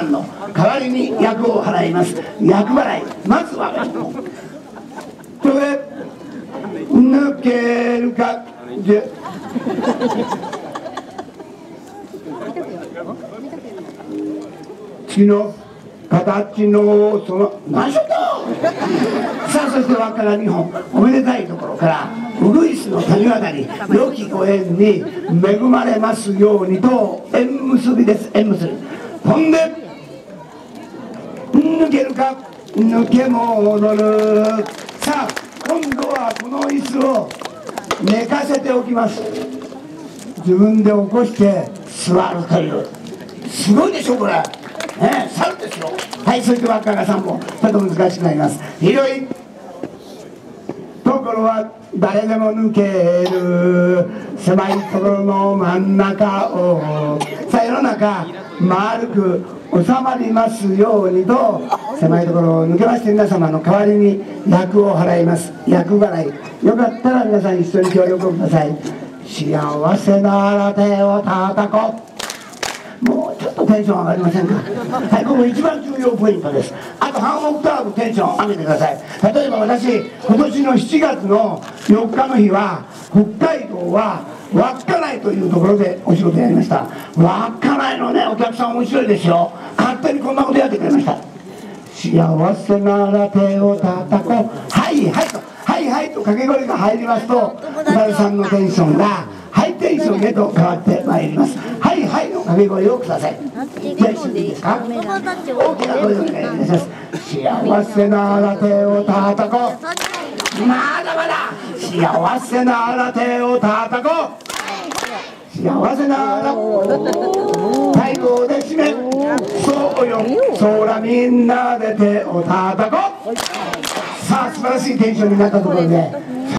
んの代わりに役を払います。役払い、まずはこれ抜けるかで次の形のその何しょとさあ、そして輪っから2本、おめでたいところからウグイスの谷渡り、良きご縁に恵まれますようにと縁結びです。縁結び、ほんで抜けるか抜け戻る。さあ今度はこの椅子を寝かせておきます。自分で起こして座るという、すごいでしょこれ。猿ですよ。はい、そして輪っかが3本、ちょっと難しくなります。広いところは誰でも抜ける、狭いところの真ん中を、さあ世の中丸く収まりますようにと、狭いところを抜けまして皆様の代わりに役を払います。役払い、よかったら皆さん一緒に協力をください。幸せなら手を叩こう。もうちょっとテンション上がりませんか。はい、ここ一番重要ポイントです。あと半オクターブテンション上げてください。例えば私、今年の7月の4日の日は北海道は稚内というところでお仕事やりました。稚内のねお客さん面白いですよ。勝手にこんなことやってくれました。幸せなら手を叩こう、はいはいと、はいはいと掛け声が入りますと、うたるさんのテンションがハイテンションへと変わってまいります。はいはいの掛け声をください。じゃあ一緒にいいですか。大きな声でお願いします。幸せなら手を叩こう、まだまだ幸せなら手を叩こう、幸せなら太鼓で締め、そうよそらみんなで手を叩こう。さあ素晴らしいテンションになったところで